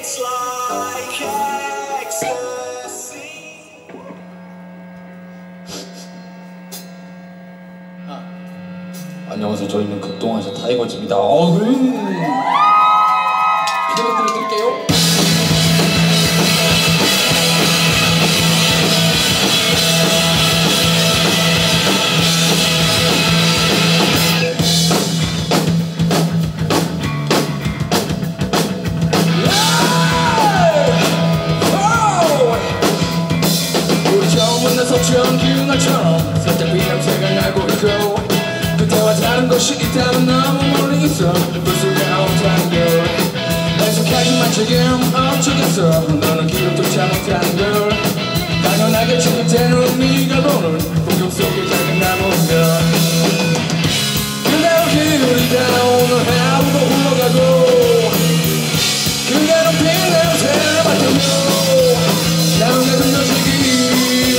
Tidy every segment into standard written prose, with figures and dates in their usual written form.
안녕하세요. 저희는 극동아시아 타이거즈입니다. 피드백들을 드릴게요. 우리 처음 만나서 처음 그날처럼 살짝 비냄새가 나고 있고 그때와 다른 것이 있다면 너무 멀리 있어 볼 수가 없다는 걸 약속하지만 지금 어쩌겠어 너는 기억조차 못하는 걸 당연하겠지 그때는 네가 보는 풍경 속에 작은 나무가 그대로 기울이다 오늘 하루도 흘러가고 그대로 빈 냄새를 맡으며 나는 계속 여지기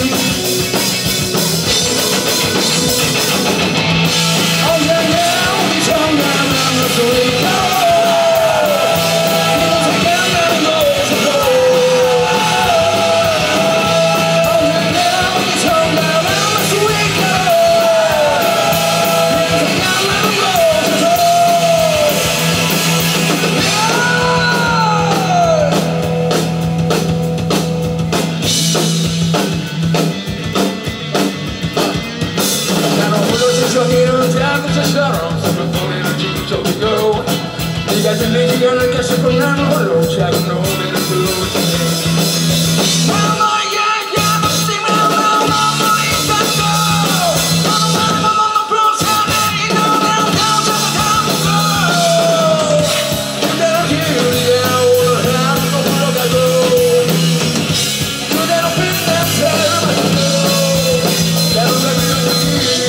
네가 들리지 않을까 싶은 나는 홀로 작은 노래를 부르고 있네 너에게 가보지만 너무 있었어 너는 말만 못 높은 산에 이 노래를 더 찾아가고 그대로 기울이다 오늘 하루도 흘러가고 그대로 빈 냄새를 맡고 나도 가bil려주기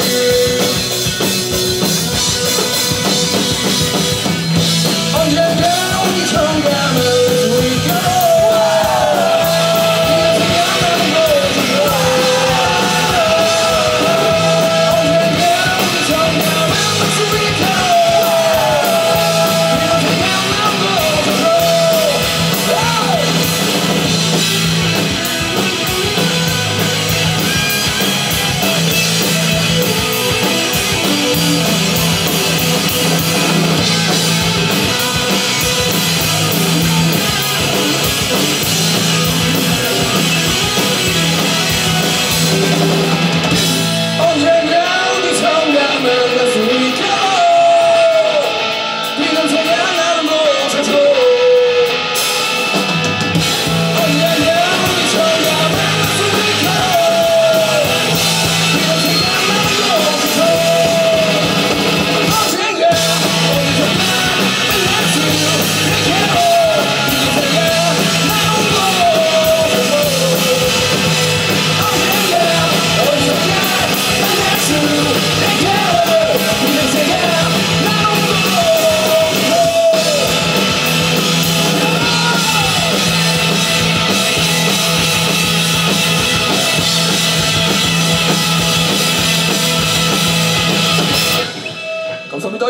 감사합니다.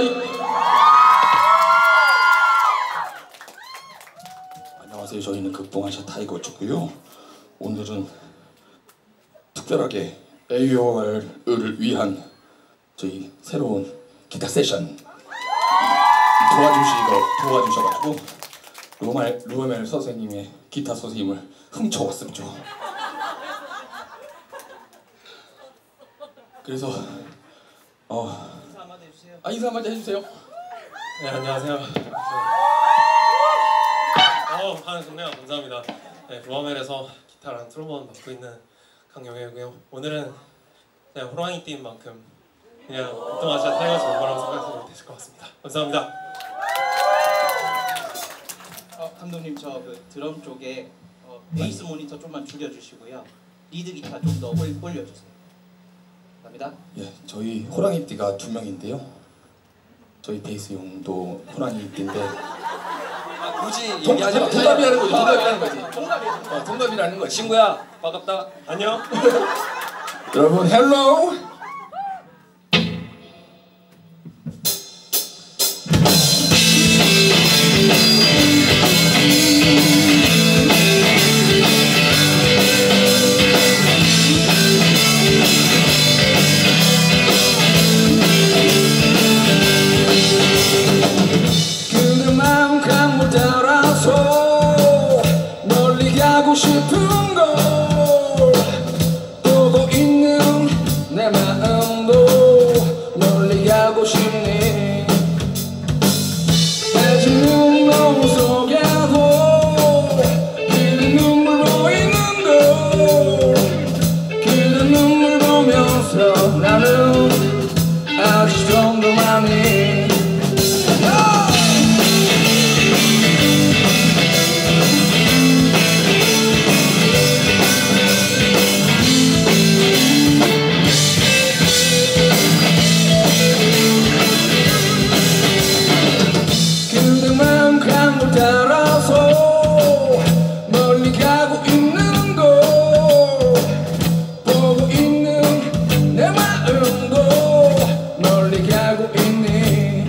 안녕하세요. 저희는 극동아시아 타이거즈고요. 오늘은 특별하게 AOR을 위한 저희 새로운 기타 세션 도와주셔가지고 루어멜 선생님의 기타 선생님을 훔쳐왔습니다. 그래서 인사 한마디 해주세요. 인사 한마디 해주세요. 네, 안녕하세요. 반응 좋네요. 감사합니다. 네, 루어멜에서 기타랑 트로본 맡고 있는 강영애고요. 오늘은 그냥 호랑이 띠인 만큼 그냥 극동아시아 타이거즈 멤버라고 생각하시면 되실 것 같습니다. 감사합니다. 감독님 저 그 드럼 쪽에 베이스 모니터 좀만 줄여주시고요. 리드 기타 좀 더 올려주세요. 감사합니다. 예, 저희 호랑이띠가 2명인데요. 저희 베이스용도 호랑이띠인데 굳이 얘기하지 마. 동갑이라는 거지. 동갑이라는 거지. 친구야 반갑다. 안녕. 여러분 헬로. 따라서 멀리 가고 싶은 걸 보고 있는 내 마음도 멀리 가고 싶네. 해지는 노을 속에도 길은 눈물 보이는 걸 길은 눈물 보면서 나는 아직 좀 더 많이 그대만 강물 따라서 멀리 가고 있는 걸 보고 있는 내 마음도 멀리 가고 있니.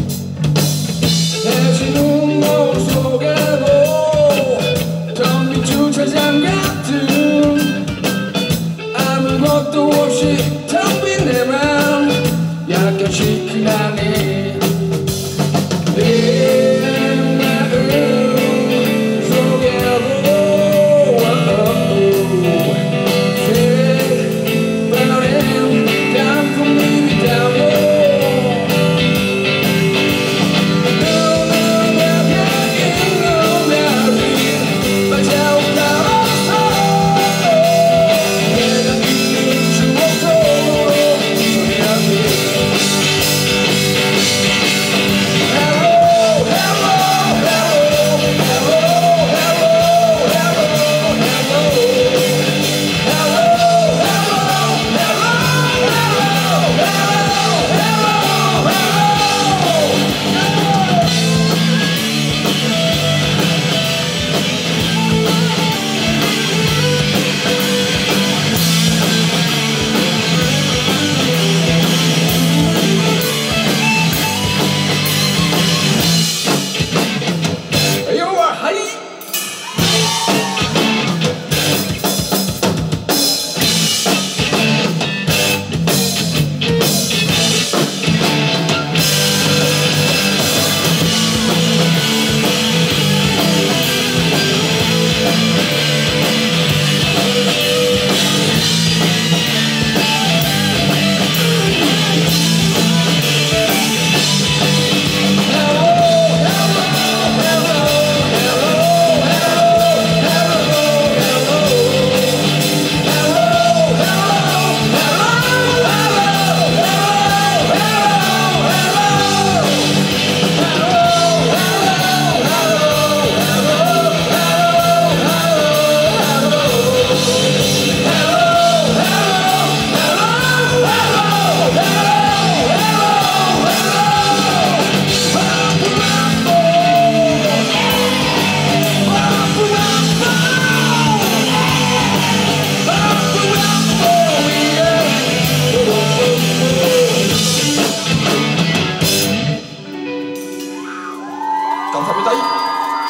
해지는 노을 속에도 텅빈 주차장 같은 아무것도 없이 텅빈 내 맘 약간씩 흔하니. 감사합니다.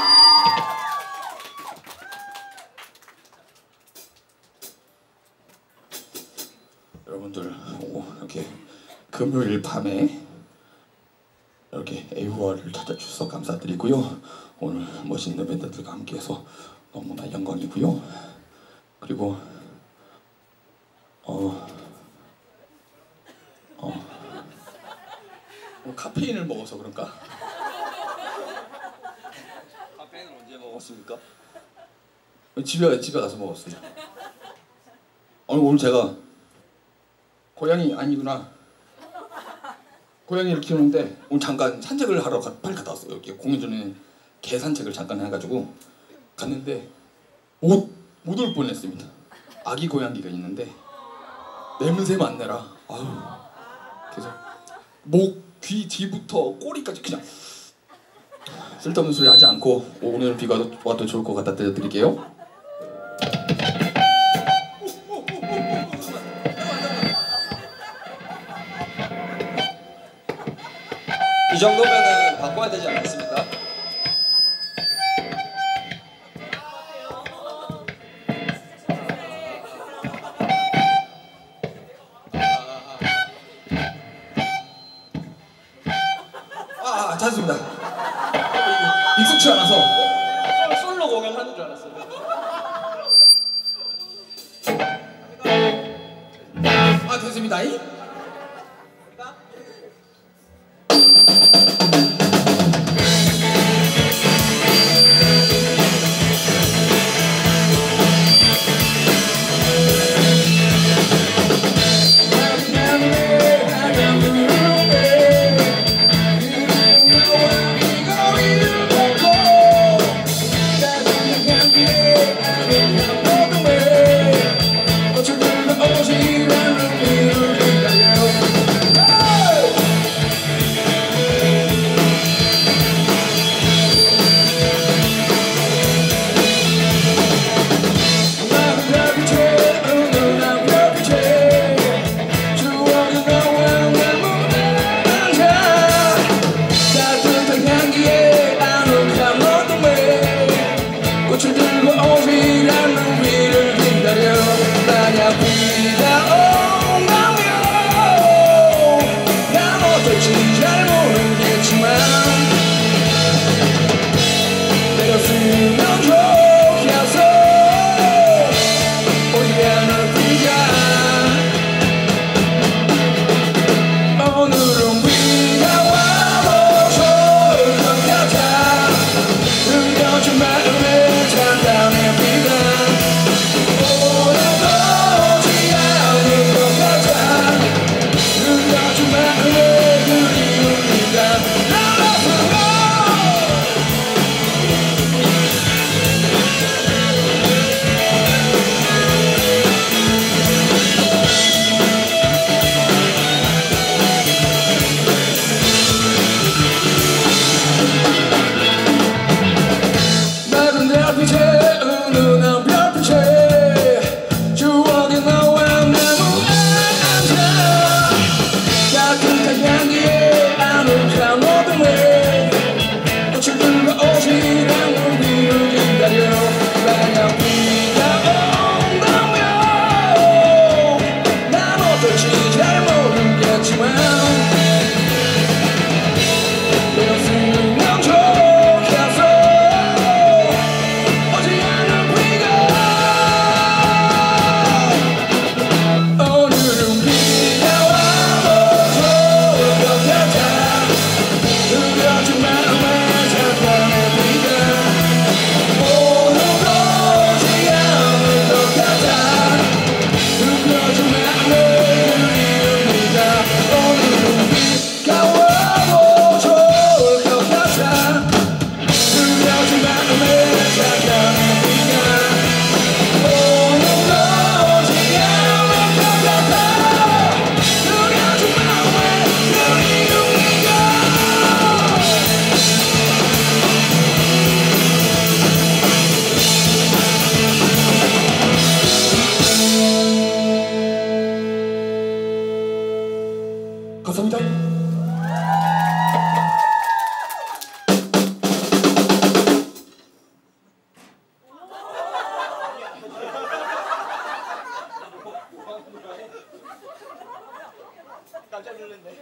여러분들 이렇게 금요일 밤에 이렇게 에이후어를 찾아주셔서 감사드리고요. 오늘 멋있는 밴드들과 함께해서 너무나 영광이고요. 그리고 카페인을 먹어서 그런가? 카페인을 언제 먹었습니까? 집에 가서 먹었어요. 오늘 제가 고양이 아니구나. 고양이를 키우는데 오늘 잠깐 산책을 하러 빨리 갔다 왔어요. 여기 공연 전에 개 산책을 잠깐 해가지고 갔는데 못 올 뻔했습니다. 아기 고양이가 있는데 냄새 맡느라 그래서 목, 귀 뒤부터 꼬리까지 그냥 쓸데없는 소리 하지 않고 오늘 비가 와도 좋을 것 같다 들려드릴게요. 이 정도면은 바꿔야 되지 않겠습니까? 찾았습니다. 익숙치 않아서 부탁드립니다. 깜짝 놀랐네.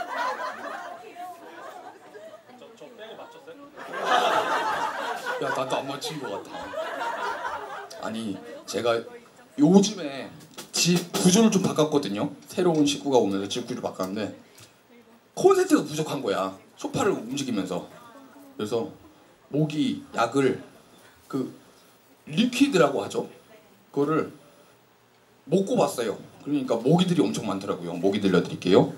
저 뺑을 맞췄어요? 야, 나도 안 맞춘 것 같아. 아니, 제가 요즘에 집 구조를 좀 바꿨거든요. 새로운 식구가 오면서 집 구조를 바꿨는데 콘센트가 부족한 거야. 소파를 움직이면서. 그래서 모기 약을 그 리퀴드라고 하죠. 그거를 못 꼽았어요. 그러니까 모기들이 엄청 많더라고요. 모기 들려드릴게요.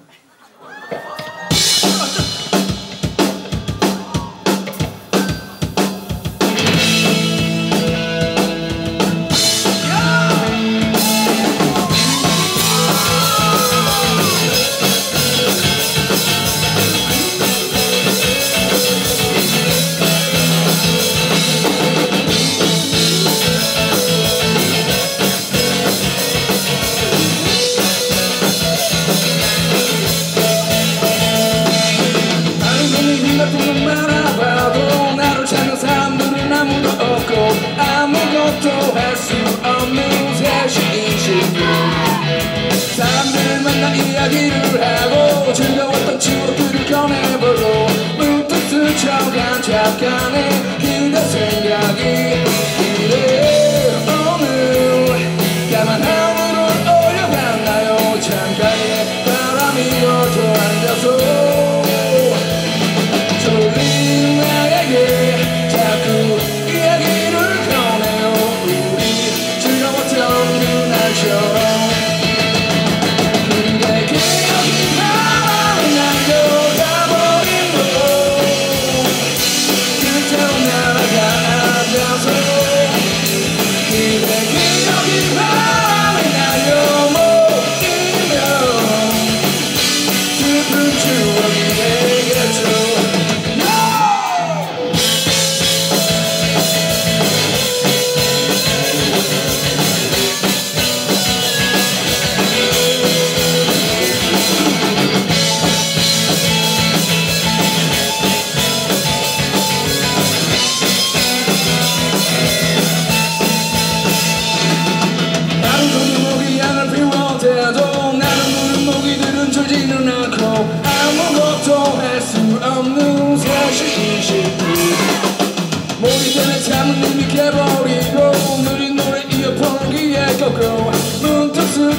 사람들 만나 이야기를 하고 즐거웠던 추억들을 꺼내보고 문득 스쳐간 잠깐의 그대 생각이 이래 오늘 까만 하늘을 올려봤나요 잠깐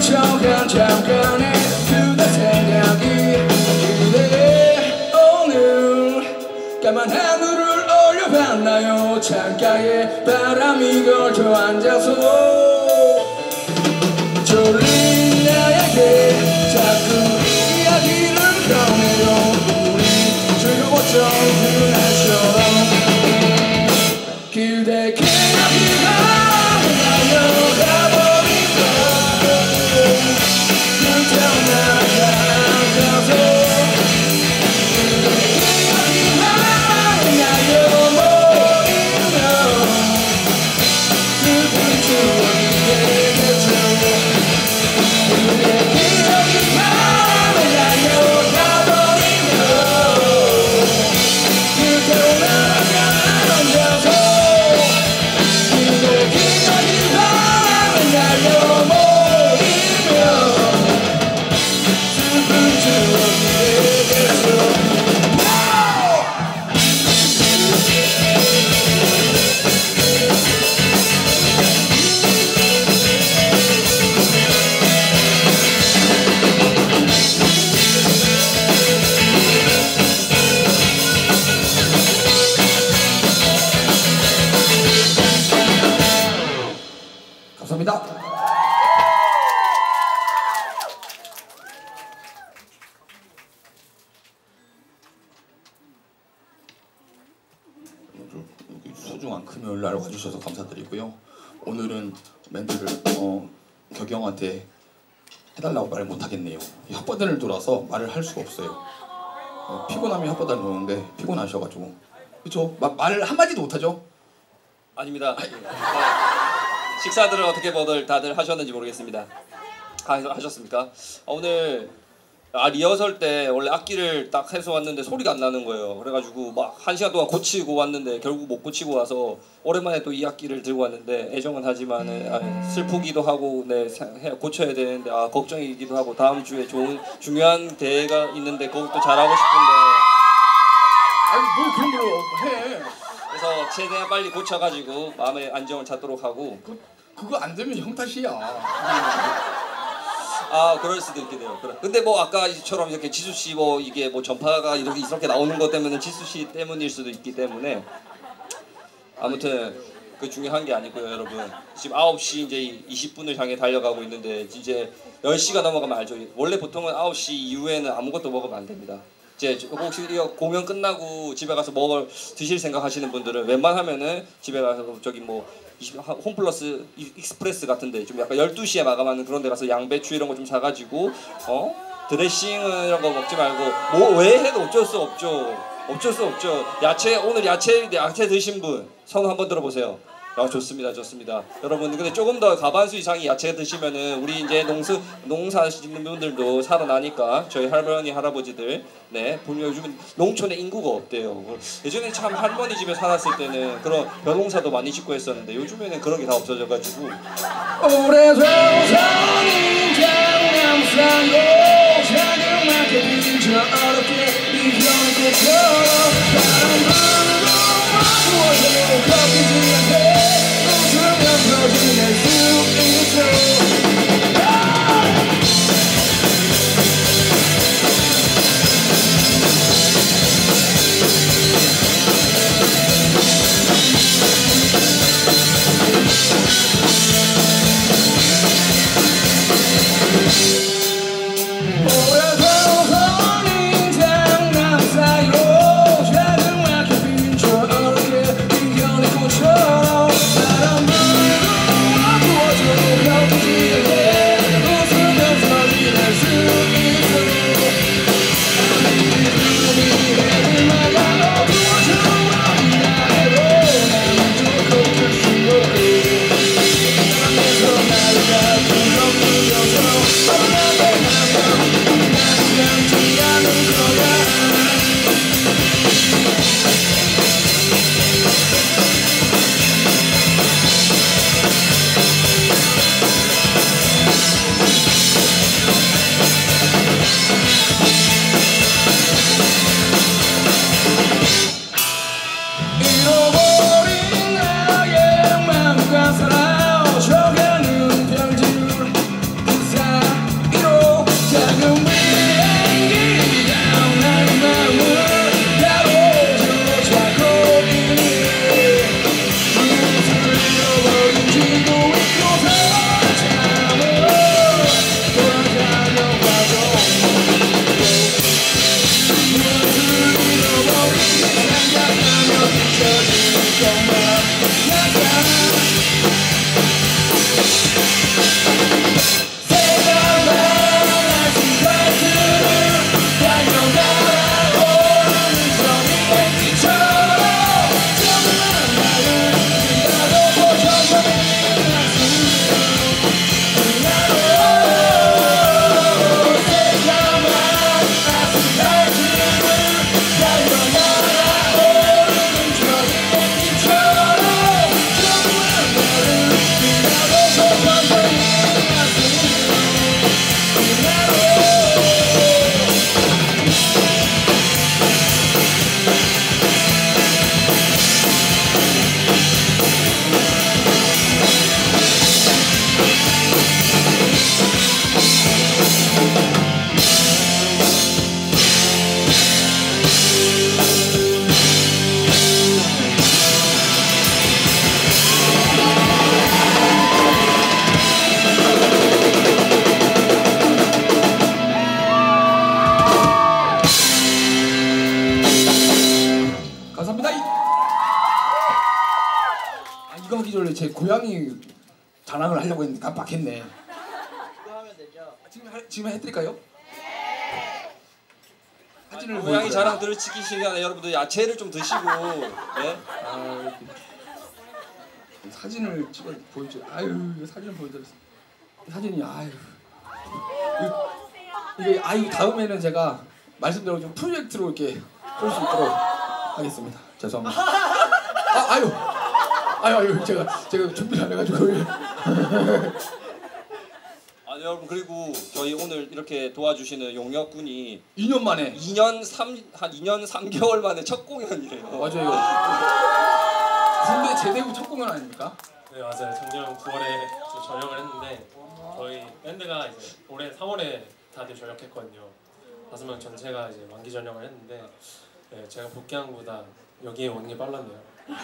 스쳐간 잠깐의 그대 생각이 그대 오늘 까만 하늘을 올려봤나요. 창가에 바람이 걸쳐 앉아서 졸린 나에게 자꾸 이야기를 꺼내요. 우리 즐거웠던 그날처럼 그대 기억이 감사합니다. 소중한 금요일 날 와주셔서 감사드리고요. 오늘은 멘트를 격영한테 해달라고 말을 못하겠네요. 혓바닥을 돌아서 말을 할 수가 없어요. 피곤하면 혓바닥을 도는데 피곤하셔가지고 그렇죠? 말을 한마디도 못하죠? 아닙니다. 식사들을 어떻게 다들 하셨는지 모르겠습니다. 하셨습니까? 오늘 리허설 때 원래 악기를 딱 해서 왔는데 소리가 안 나는 거예요. 그래가지고 막 1시간 동안 고치고 왔는데 결국 못 고치고 와서 오랜만에 또 이 악기를 들고 왔는데 애정은 하지만은 슬프기도 하고 네 고쳐야 되는데 걱정이기도 하고 다음 주에 좋은 중요한 대회가 있는데 거기 또 잘하고 싶은데 뭐 그런 걸로 해. 그래서 최대한 빨리 고쳐가지고 마음의 안정을 찾도록 하고 그거 안 되면 형 탓이야. 그럴 수도 있겠네요. 근데 뭐 아까처럼 이렇게 지수 씨 뭐 이게 뭐 전파가 이렇게 나오는 것 때문에 지수 씨 때문일 수도 있기 때문에 아무튼 그 중요한 게 아니고요, 여러분. 지금 9시 이제 20분을 향해 달려가고 있는데 이제 10시가 넘어가면 알죠. 원래 보통은 9시 이후에는 아무것도 먹으면 안 됩니다. 이제 혹시 공연 끝나고 집에 가서 드실 생각하시는 분들은 웬만하면은 집에 가서 저기 뭐 홈플러스 익스프레스 같은데 좀 약간 12시에 마감하는 그런 데 가서 양배추 이런 거 좀 사가지고 드레싱 이런 거 먹지 말고 뭐 왜 해도 어쩔 수 없죠. 오늘 야채 드신 분 손 한번 들어보세요. 좋습니다. 여러분 근데 조금 더 과반수 이상이 야채 드시면은 우리 이제 농사 짓는 분들도 살아나니까 저희 할머니 할아버지들 보면 요즘 농촌에 인구가 없대요. 예전에 참 할머니 집에 살았을 때는 그런 벼농사도 많이 짓고 했었는데 요즘에는 그런 게 다 없어져가지고 오래전 성인 장남산고 자그맣게 빈 저 어렵게 이겨낸 것처럼 바람 불고 무엇을 걷히지 않게 웃으며 터져낼 수 있어. Oh 이거 하기 전에 제 고양이 자랑을 하려고 했는데 깜빡했네. 이거 하면 되죠? 지금 해드릴까요? 사진을 고양이 보여드려요. 자랑 들으시기 시간에 여러분들 야채를 좀 드시고 예? 사진을 찍어 보여줘. 아유 이거 사진을 보여드렸어. 사진이 아유 이게 아유 다음에는 제가 말씀대로 좀 프로젝트로 이렇게 볼 수 있도록 하겠습니다. 죄송합니다. 아유 제가 준비를 안 해가지고. 아니 여러분 그리고 저희 오늘 이렇게 도와주시는 용역군이 2년 만에 2년 3개월 만에 첫 공연이래요. 맞아요. 군대 제대 후 첫 공연 아닙니까? 네 맞아요. 작년 9월에 전역을 했는데 저희 밴드가 이제 올해 3월에 다들 전역했거든요. 5명 전체가 이제 만기 전역을 했는데 네, 제가 복귀한 것보다 여기에 오는 게 빨랐네요.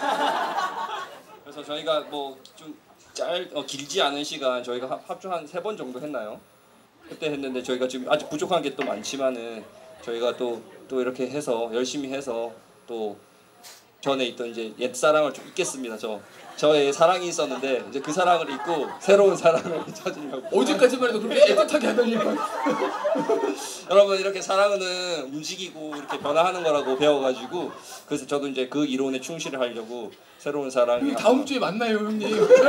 그래서 저희가 뭐 좀 길지 않은 시간 저희가 합주 한 3번 정도 했나요? 그때 했는데 저희가 지금 아직 부족한 게 또 많지만은 저희가 또 이렇게 해서 열심히 해서 또 전에 있던 이제 옛 사랑을 좀 잊겠습니다. 저의 사랑이 있었는데 이제 그 사랑을 잊고 새로운 사랑을 찾으려고. 어제까지만 해도 그렇게 애틋하게 하더니 여러분 이렇게 사랑은 움직이고 이렇게 변화하는 거라고 배워가지고 그래서 저도 이제 그 이론에 충실을 하려고 새로운 사랑이 다음 주에 만나요 형님.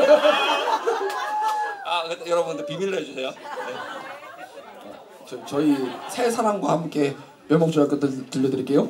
근데 여러분들 비밀로 해주세요. 네. 저희 새 사랑과 함께 멸목조약 것들 들려드릴게요.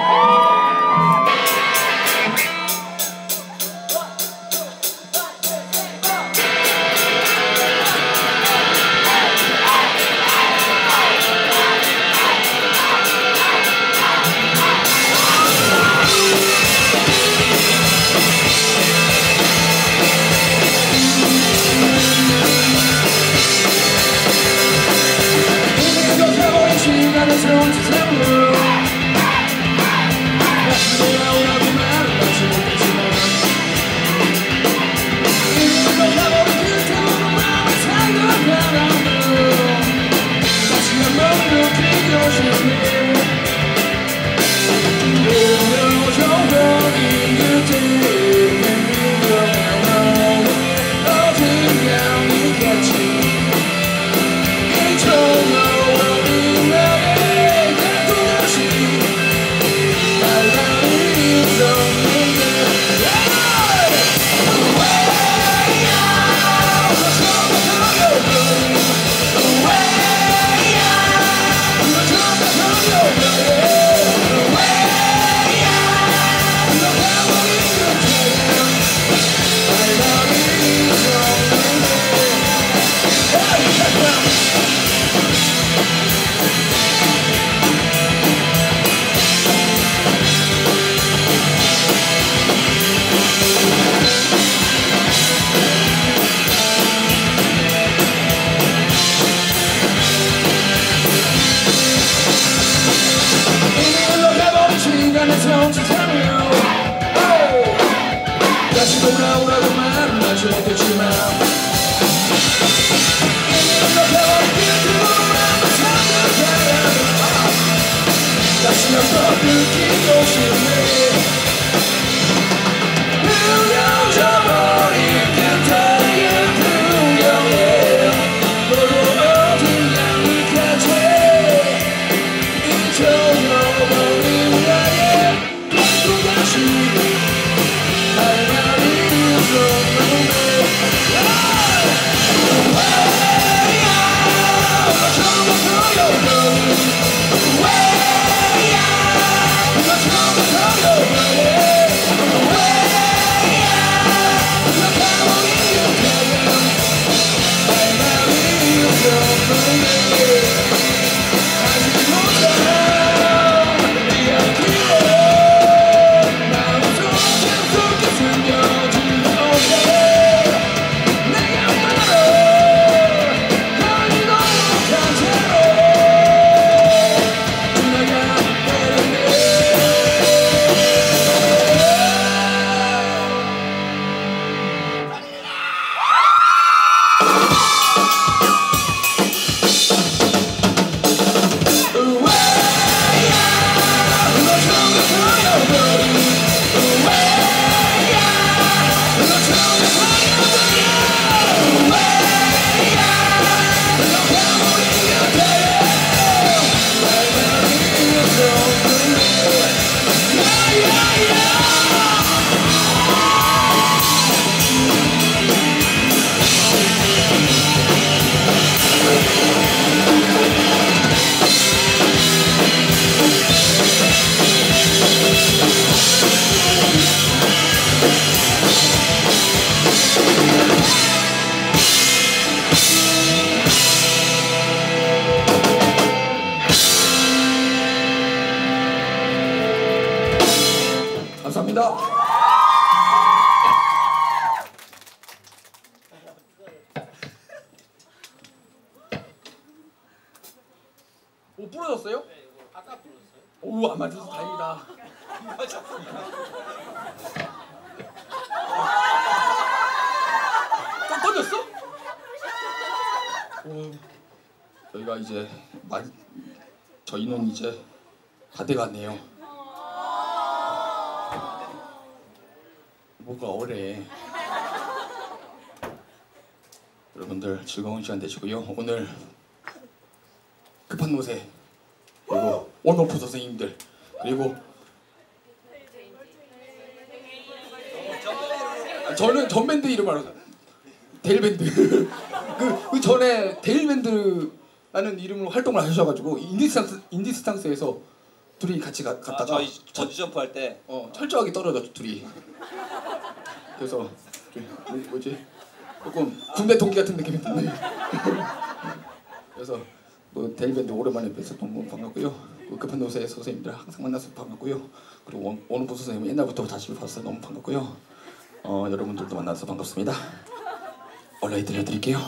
다시 돌아오라고 말은 하지 못했지만 다시 한번 느끼고 싶네. 흐려져버린 그때의 풍경에 너도 어딘가 느껴져 잊혀져버린 나의 또다시 달달이 웃어보네. 처음부터 여기까지 왜 처음부터 부러졌어요? 아까 불렀어요? 오, 안 맞아서 다행이다. 꺼졌어? 오, 저희가 이제 저희는 이제 다 돼가네요. 뭐가 어래. 여러분들 즐거운 시간 되시고요. 오늘 급한 노새 그리고 원오프 선생님들 그리고 저는 전 밴드 이름 알아요. 데일밴드. 그 전에 데일밴드라는 이름으로 활동을 하셔가지고 인디스탕스에서 둘이 같이 갔다가 저희 전지점프 할 때 철저하게 떨어졌죠 둘이. 그래서 뭐지 조금 군대 동기 같은 느낌이 드네. 그래서 뭐 데일밴드 오랜만에 뵈서 너무 반갑고요. 급한 노새 선생님들 항상 만나서 반갑고요. 그리고 원오프 선생님 옛날부터 다시 봐서 너무 반갑고요. 여러분들도 만나서 반갑습니다. 얼라이 들려드릴게요.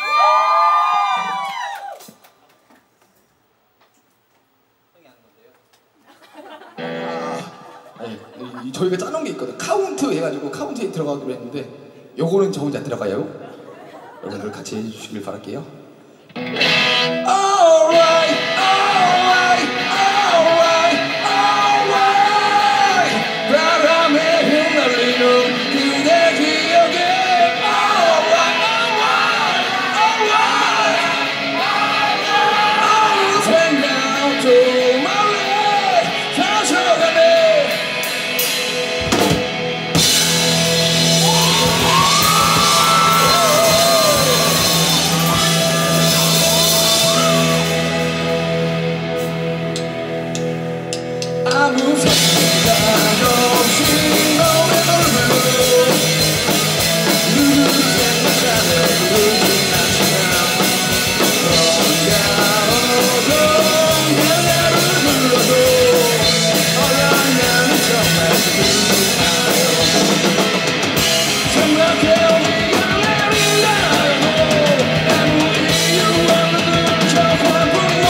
아니, 저희가 짜놓은 게 있거든. 카운트 해가지고 카운트에 들어가기로 했는데 요거는 저 혼자 들어가요. 여러분들 같이 해주시길 바랄게요. Alright, alright, alright, alright. 바람에 흩날리는 그대 기억에 Alright, alright, alright. 어느 생각도 말해 다쳐가네. 아무 생각 없이 너의 얼굴로 누구 생각하며 부르진 않지만 너가 어떤 나를 불러도 Alright 나는 정말 슬프지 않아요. 생각해 네가 내린 알고 아무 이유 없는 척하군요.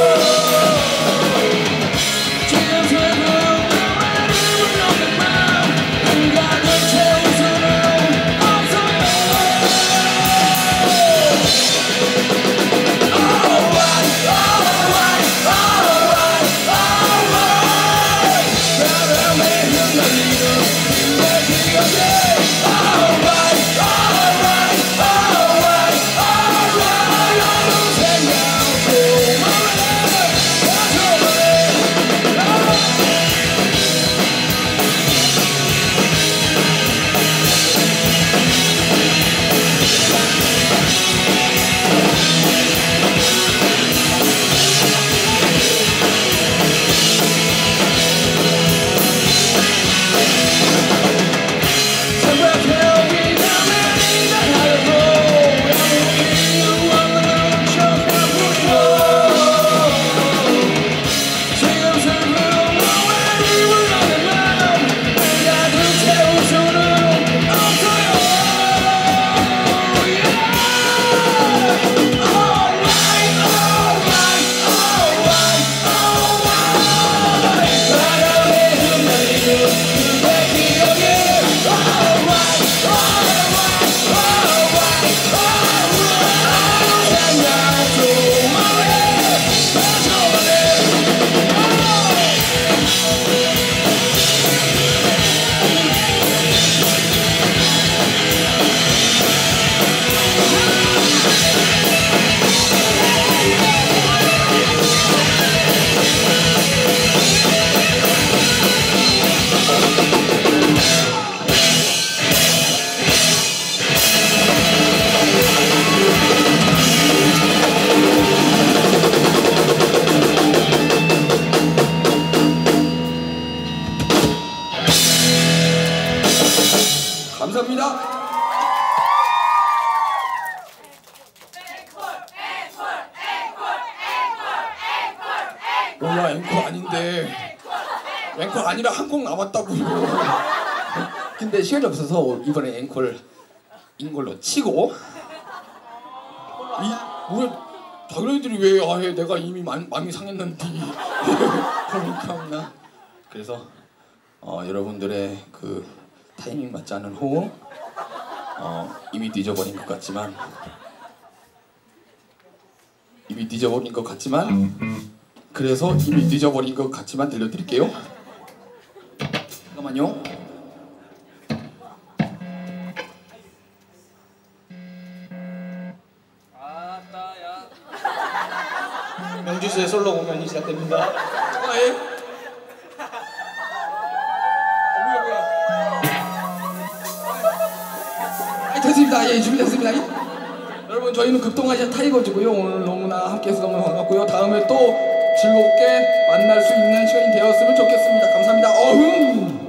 감사합니다. 몰라 앵콜 아닌데 앵콜 아니라 한 곡 남았다고요. 근데 시간이 없어서 이번에 앵콜인 걸로 치고 우리 자기네들이 왜 아예 내가 이미 마음이 상했는데 그러니까 그래서 여러분들의 그 타이밍 맞지 않은 호응 이미 늦어버린 것 같지만 그래서 이미 늦어버린 것 같지만 들려드릴게요. 잠깐만요. 명지수의 솔로 공연이 시작됩니다. 됐습니다. 예, 준비됐습니다. 여러분 저희는 극동아시아 타이거즈고요. 오늘 너무나 함께해서 너무 반갑고요. 다음에 또 즐겁게 만날 수 있는 시간이 되었으면 좋겠습니다. 감사합니다. 어흥!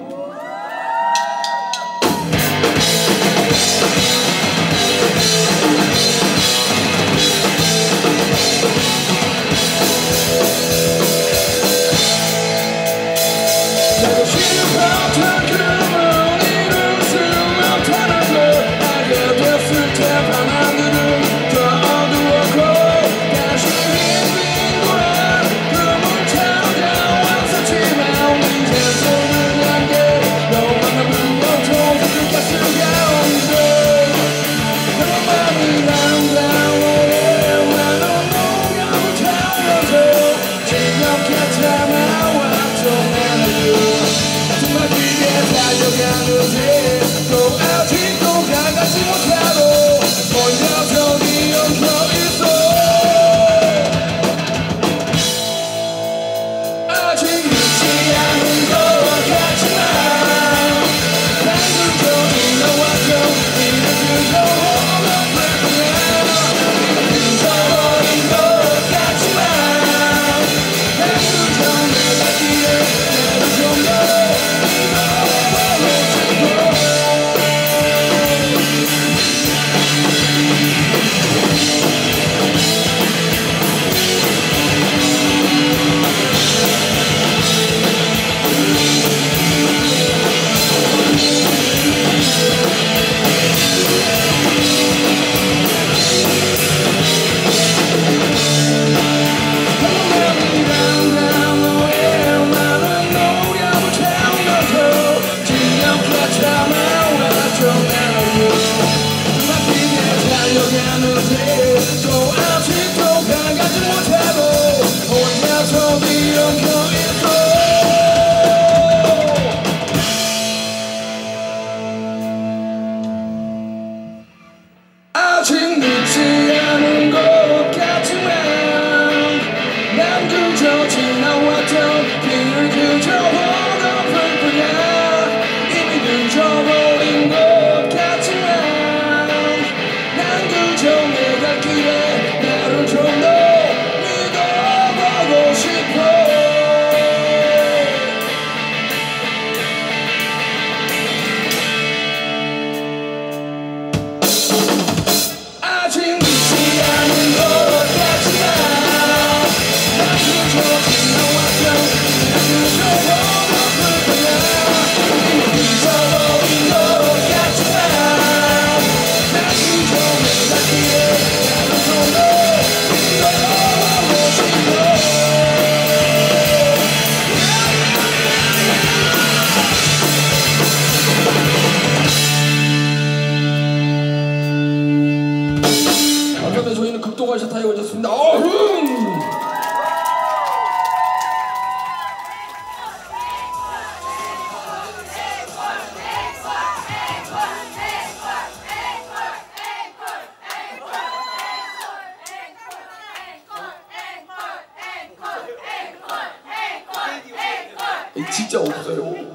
저희는 극동아시아 타이거즈였습니다. 어흥! 진짜 없어요.